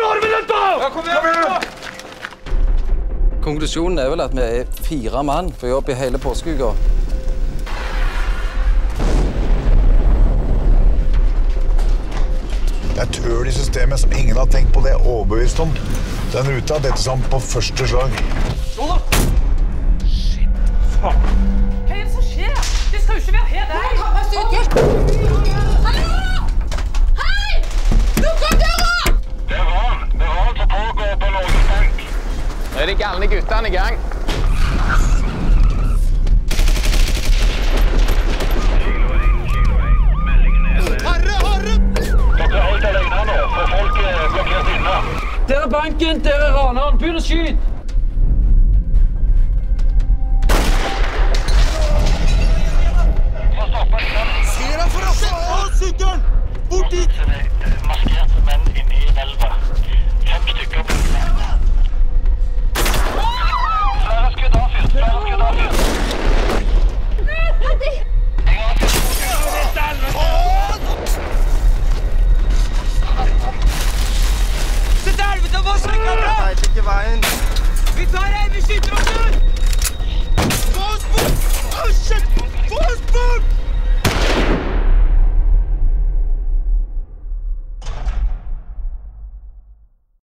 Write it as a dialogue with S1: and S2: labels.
S1: 4 minutter!
S2: Ja, kom igjen!
S3: Konklusjonen er vel at vi er 4 mann på jobb i hele påskeuka.
S4: Det er tøl i systemet som ingen har tenkt på, det er overbevist om. Den ruta dette sammen på første slag.
S2: Sånn da! Shit, faen.
S5: Hva er det som skjer? Det skal jo ikke være her, deg!
S6: Kom oss ut! Hallo! Hei! Lukk opp døra!
S1: Det er ran som pågår på Norges Bank.
S2: Nå er de galne guttene i gang.
S1: Dere er helt alene nå, for folk er blokkert inne.
S2: Der er banken, der er raneren. Begynn å skyte!